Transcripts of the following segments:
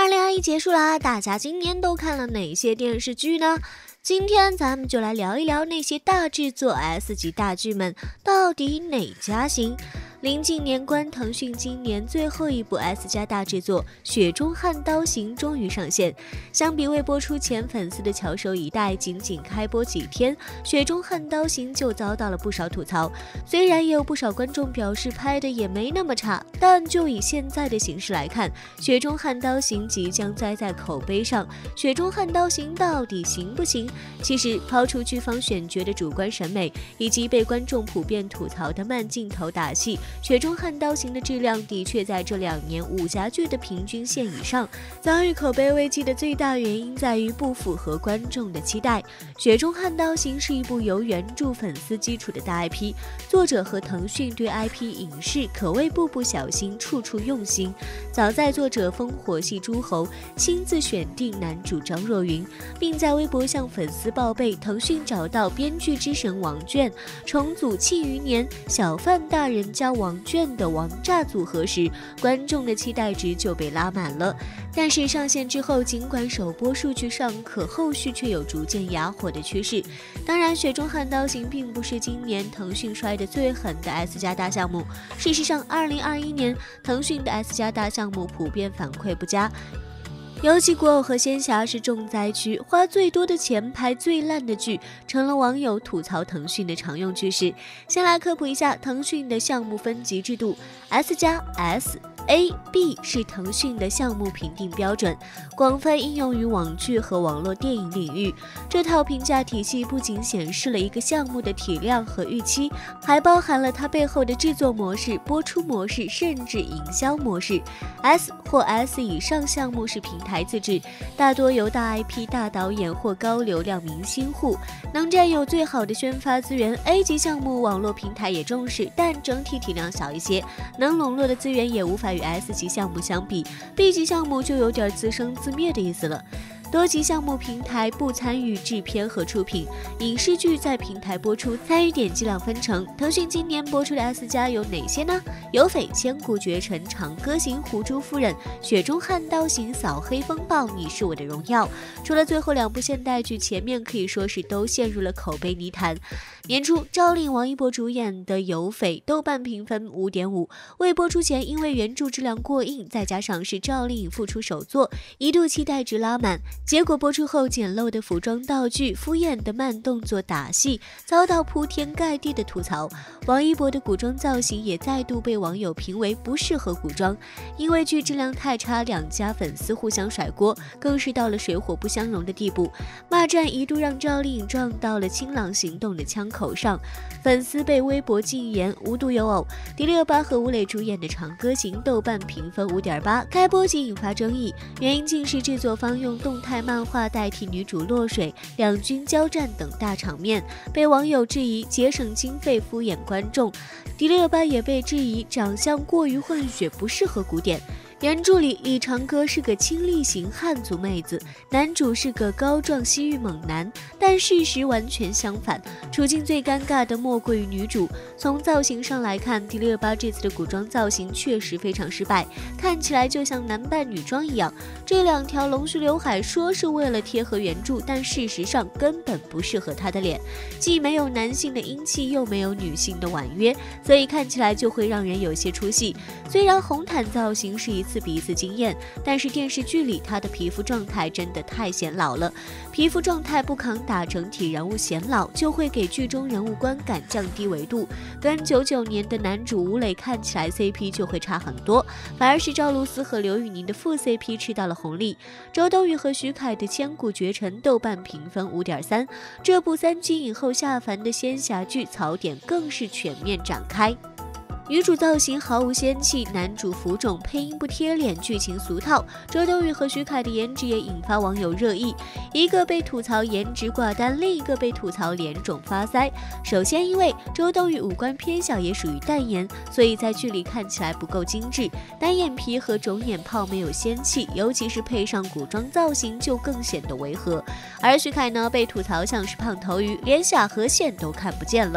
2021结束啦，大家今年都看了哪些电视剧呢？今天咱们就来聊一聊那些大制作 S 级大剧们到底哪家行。临近年关，腾讯今年最后一部 S 加大制作《雪中悍刀行》终于上线。相比未播出前粉丝的翘首以待，仅仅开播几天，《雪中悍刀行》就遭到了不少吐槽。虽然也有不少观众表示拍的也没那么差，但就以现在的形势来看，《雪中悍刀行》即将栽在口碑上。《雪中悍刀行》到底行不行？其实抛除剧方选角的主观审美，以及被观众普遍吐槽的慢镜头打戏，《雪中悍刀行》的质量的确在这2年武侠剧的平均线以上。遭遇口碑危机的最大原因在于不符合观众的期待。《雪中悍刀行》是一部由原著粉丝基础的大 IP， 作者和腾讯对 IP 影视可谓步步小心，处处用心。早在作者烽火戏诸侯亲自选定男主张若昀，并在微博向粉丝报备腾讯找到编剧之神王倦，重组《庆余年》小范大人加王倦的王炸组合时，观众的期待值就被拉满了。但是上线之后，尽管首播数据尚可，后续却有逐渐哑火的趋势。当然，《雪中悍刀行》并不是今年腾讯摔得最狠的 S 加大项目。事实上，2021年腾讯的 S 加大项目普遍反馈不佳。尤其古偶和仙侠是重灾区，花最多的钱拍最烂的剧，成了网友吐槽腾讯的常用句式。先来科普一下腾讯的项目分级制度 ，S 加 S。A、B 是腾讯的项目评定标准，广泛应用于网剧和网络电影领域。这套评价体系不仅显示了一个项目的体量和预期，还包含了它背后的制作模式、播出模式，甚至营销模式。S 或 S 以上项目是平台自制，大多由大 IP、大导演或高流量明星户，能占有最好的宣发资源。A 级项目网络平台也重视，但整体体量小一些，能笼络的资源也无法与 S 级项目相比。 B 级项目就有点自生自灭的意思了。多级项目平台不参与制片和出品，影视剧在平台播出，参与点击量分成。腾讯今年播出的 S 加有哪些呢？有匪、千古绝尘、长歌行、狐珠夫人、雪中悍刀行、扫黑风暴、你是我的荣耀。除了最后2部现代剧，前面可以说是都陷入了口碑泥潭。年初，赵丽颖、王一博主演的有匪豆瓣评分5.5，未播出前因为原著质量过硬，再加上是赵丽颖复出首作，一度期待值拉满。结果播出后，简陋的服装道具、敷衍的慢动作打戏，遭到铺天盖地的吐槽。王一博的古装造型也再度被网友评为不适合古装。因为剧质量太差，两家粉丝互相甩锅，更是到了水火不相容的地步。骂战一度让赵丽颖撞到了清朗行动的枪口上，粉丝被微博禁言，无独有偶，迪丽热巴和吴磊主演的《长歌行》豆瓣评分5.8，开播即引发争议，原因竟是制作方用动态漫画代替女主落水、两军交战等大场面，被网友质疑节省经费、敷衍观众。迪丽热巴也被质疑长相过于混血，不适合古典。原著里，李长歌是个清丽型汉族妹子，男主是个高壮西域猛男，但事实完全相反。处境最尴尬的莫过于女主。从造型上来看，迪丽热巴这次的古装造型确实非常失败，看起来就像男扮女装一样。这2条龙须刘海说是为了贴合原著，但事实上根本不适合她的脸，既没有男性的英气，又没有女性的婉约，所以看起来就会让人有些出戏。虽然红毯造型是一次比一次惊艳，但是电视剧里她的皮肤状态真的太显老了，皮肤状态不抗打，整体人物显老，就会给剧中人物观感降低维度，跟99年的男主吴磊看起来 CP 就会差很多，反而是赵露思和刘宇宁的副 CP 吃到了红利。周冬雨和徐凯的《千古绝尘》豆瓣评分5.3，这部3级影后下凡的仙侠剧槽点更是全面展开。女主造型毫无仙气，男主浮肿，配音不贴脸，剧情俗套。周冬雨和徐凯的颜值也引发网友热议，一个被吐槽颜值挂单，另一个被吐槽脸肿发腮。首先，因为周冬雨五官偏小，也属于淡颜，所以在剧里看起来不够精致，单眼皮和肿眼泡没有仙气，尤其是配上古装造型，就更显得违和。而徐凯呢，被吐槽像是胖头鱼，连下颌线都看不见了。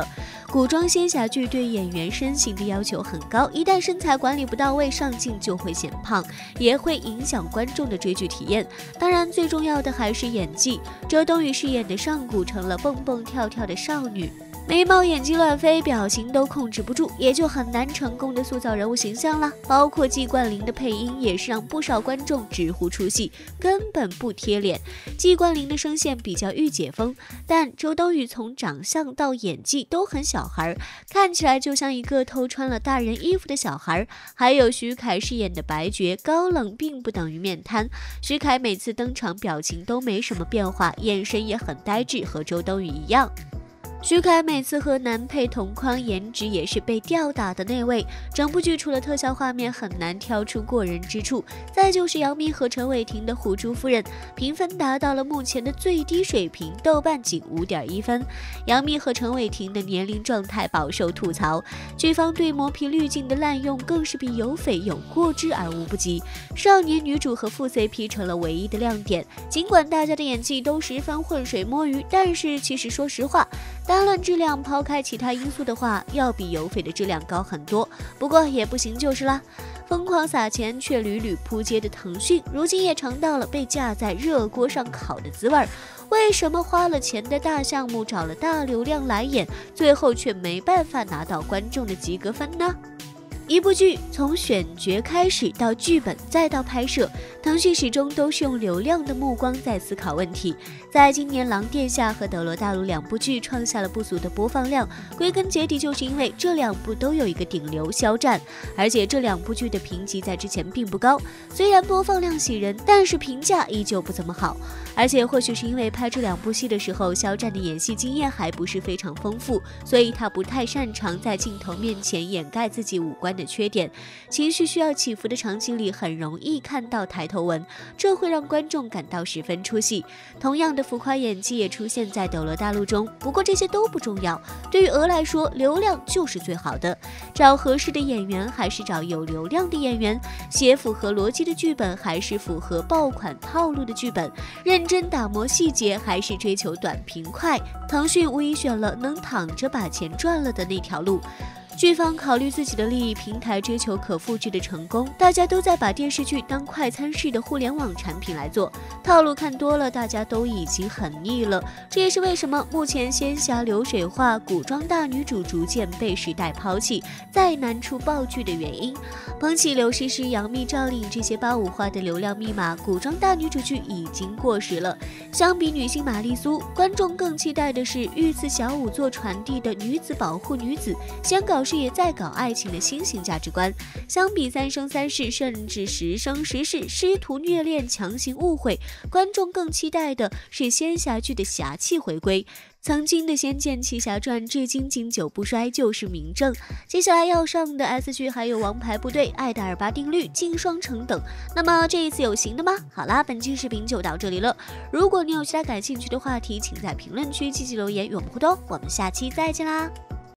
古装仙侠剧对演员身形的要求很高，一旦身材管理不到位，上镜就会显胖，也会影响观众的追剧体验。当然，最重要的还是演技。周冬雨饰演的上古成了蹦蹦跳跳的少女，眉毛眼睛乱飞，表情都控制不住，也就很难成功的塑造人物形象了。包括季冠霖的配音也是让不少观众直呼出戏，根本不贴脸。季冠霖的声线比较御姐风，但周冬雨从长相到演技都很小孩，看起来就像一个偷穿了大人衣服的小孩。还有徐凯饰演的白绝，高冷并不等于面瘫。徐凯每次登场表情都没什么变化，眼神也很呆滞，和周冬雨一样。徐凯每次和男配同框，颜值也是被吊打的那位。整部剧除了特效画面很难挑出过人之处，再就是杨幂和陈伟霆的虎珠夫人，评分达到了目前的最低水平，豆瓣仅5.1分。杨幂和陈伟霆的年龄状态饱受吐槽，剧方对磨皮滤镜的滥用更是比有翡有过之而无不及。少年女主和副 CP 成了唯一的亮点，尽管大家的演技都十分浑水摸鱼，但是其实说实话，单论质量，抛开其他因素的话，要比有翡的质量高很多。不过也不行就是啦。疯狂撒钱却屡屡扑街的腾讯，如今也尝到了被架在热锅上烤的滋味。为什么花了钱的大项目，找了大流量来演，最后却没办法拿到观众的及格分呢？一部剧从选角开始到剧本再到拍摄，腾讯始终都是用流量的目光在思考问题。在今年《狼殿下》和《斗罗大陆》2部剧创下了不俗的播放量，归根结底就是因为这2部都有一个顶流肖战，而且这2部剧的评级在之前并不高，虽然播放量喜人，但是评价依旧不怎么好。而且或许是因为拍这2部戏的时候，肖战的演戏经验还不是非常丰富，所以他不太擅长在镜头面前掩盖自己五官的缺点，情绪需要起伏的场景里很容易看到抬头纹，这会让观众感到十分出戏。同样的浮夸演技也出现在《斗罗大陆》中，不过这些都不重要，对于鹅来说，流量就是最好的。找合适的演员还是找有流量的演员，写符合逻辑的剧本还是符合爆款套路的剧本，认真打磨细节还是追求短平快，腾讯无疑选了能躺着把钱赚了的那条路。剧方考虑自己的利益，平台追求可复制的成功，大家都在把电视剧当快餐式的互联网产品来做，套路看多了，大家都已经很腻了。这也是为什么目前仙侠流水化、古装大女主逐渐被时代抛弃，再难出爆剧的原因。捧起刘诗诗、杨幂、赵丽颖这些85化的流量密码，古装大女主剧已经过时了。相比女星玛丽苏，观众更期待的是御赐小仵作传递的女子保护女子，先搞事业再搞爱情的新型价值观。相比三生三世甚至十生十世师徒虐恋强行误会，观众更期待的是仙侠剧的侠气回归。曾经的《仙剑奇侠传》至今经久不衰就是明证。接下来要上的 S 剧还有《王牌部队》、《爱的28定律》、《镜双城》等。那么这一次有行的吗？好啦，本期视频就到这里了。如果你有其他感兴趣的话题，请在评论区积极留言与我们互动。我们下期再见啦！